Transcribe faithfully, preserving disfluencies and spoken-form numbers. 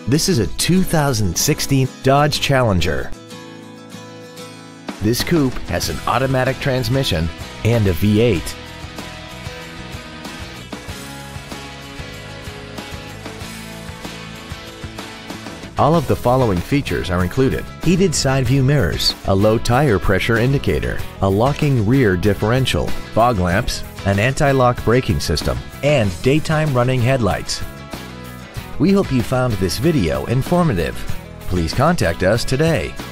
This is a two thousand sixteen Dodge Challenger. This coupe has an automatic transmission and a V eight. All of the following features are included: heated side view mirrors, a low tire pressure indicator, a locking rear differential, fog lamps, an anti-lock braking system, and daytime running headlights. We hope you found this video informative. Please contact us today.